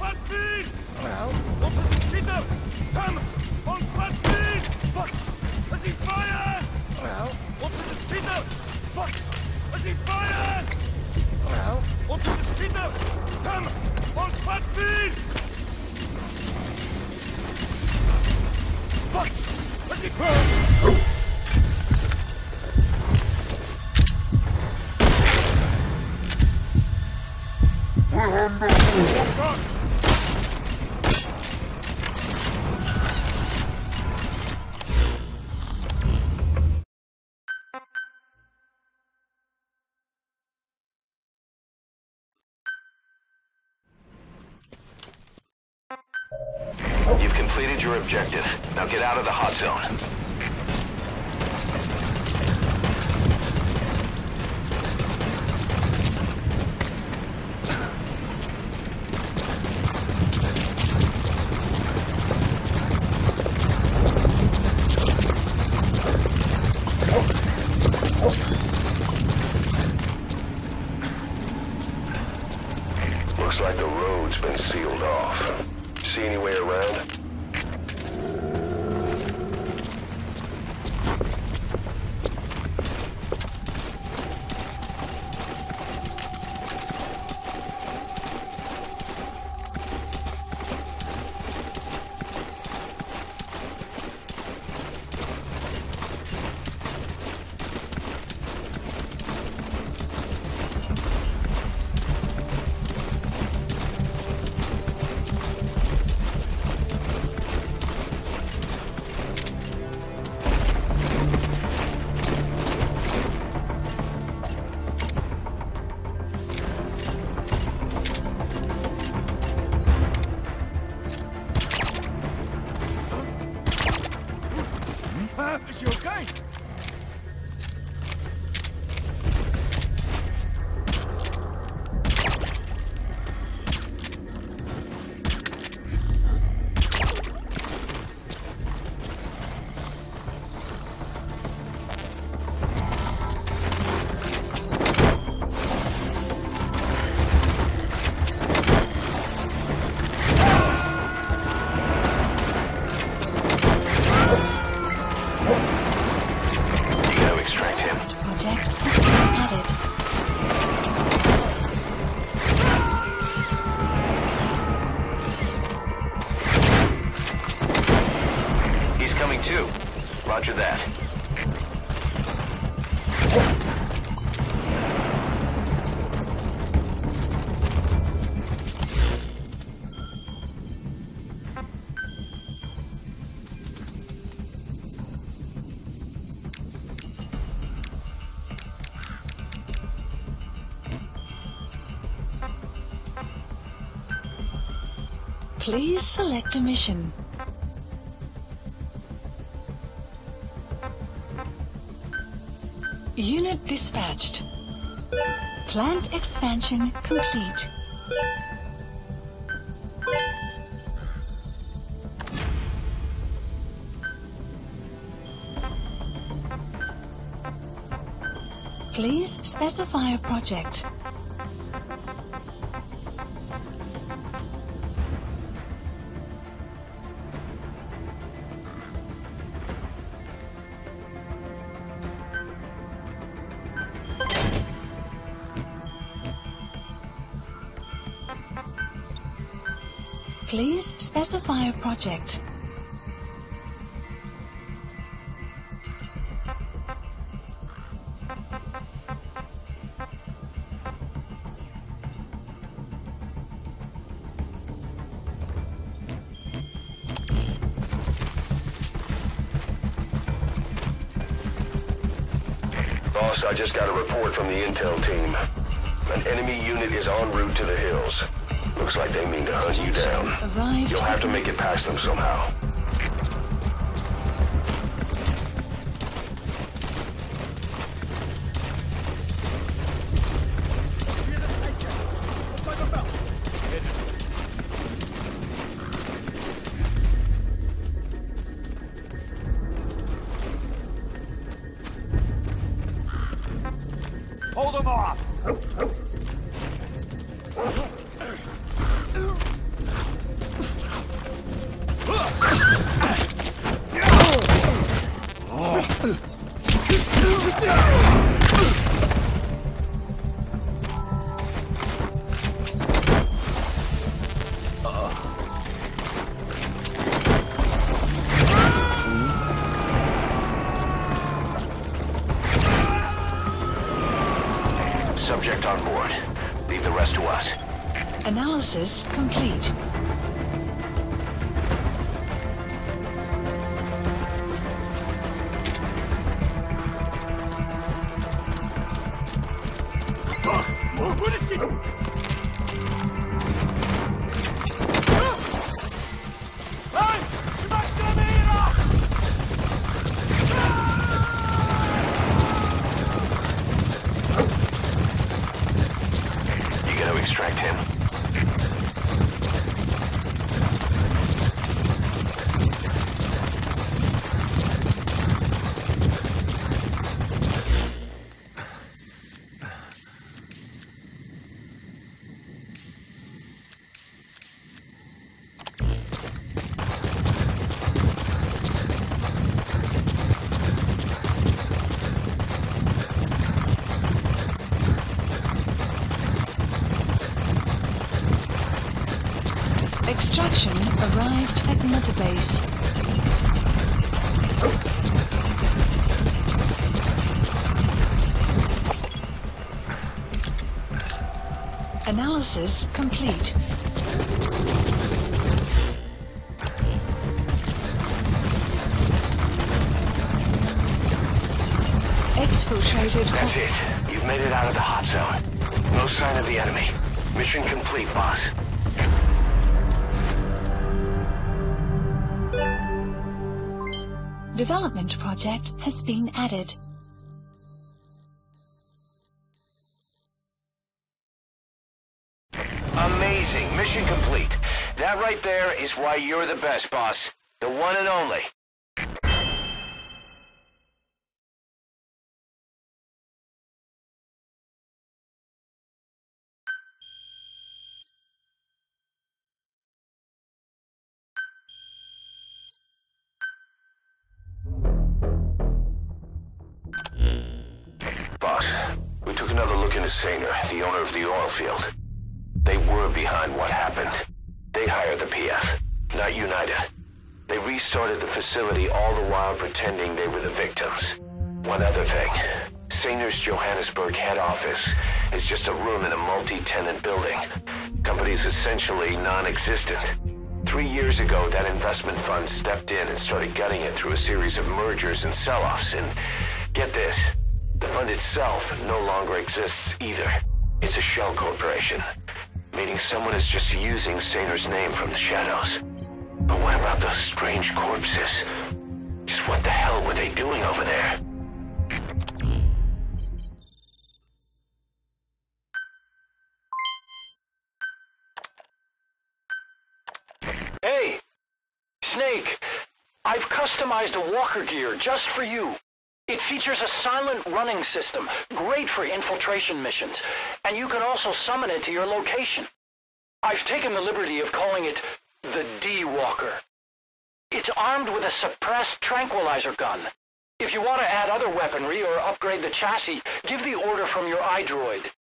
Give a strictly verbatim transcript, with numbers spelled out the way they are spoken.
Spotfield! Well, What's the mosquito? Come! On Spotfield! Fox! Has he fired? well, What's the mosquito? Fox! Has he fired? well. What's the mosquito? Come! On Spotfield! Fox! Has he fired? You've completed your objective. Now get out of the hot zone. Looks like the road's been sealed off. See any way around? Is he okay? Two. Roger that. Please select a mission. Unit dispatched. Plant expansion complete. Please specify a project. Please specify a project. Boss, I just got a report from the intel team. An enemy unit is en route to the hills. Looks like they mean to hunt you down. You'll have to make it past them somehow. Hold them off! rest to us. Analysis complete. Extract him. Extraction arrived at Mother Base. Analysis complete. Exfiltrated. That's it. You've made it out of the hot zone. No sign of the enemy. Mission complete, boss. Development project has been added. Amazing. Mission complete. That right there is why you're the best, boss. The one and only. Boss, we took another look into Saner, the owner of the oil field. They were behind what happened. They hired the P F, not United. They restarted the facility all the while pretending they were the victims. One other thing. Saner's Johannesburg head office is just a room in a multi-tenant building. Company's essentially non-existent. Three years ago, that investment fund stepped in and started gutting it through a series of mergers and sell-offs, and get this, the fund itself no longer exists either. It's a shell corporation, meaning someone is just using Saner's name from the shadows. But what about those strange corpses? Just what the hell were they doing over there? Hey! Snake! I've customized a walker gear just for you. It features a silent running system, great for infiltration missions, and you can also summon it to your location. I've taken the liberty of calling it the D-Walker. It's armed with a suppressed tranquilizer gun. If you want to add other weaponry or upgrade the chassis, give the order from your iDroid.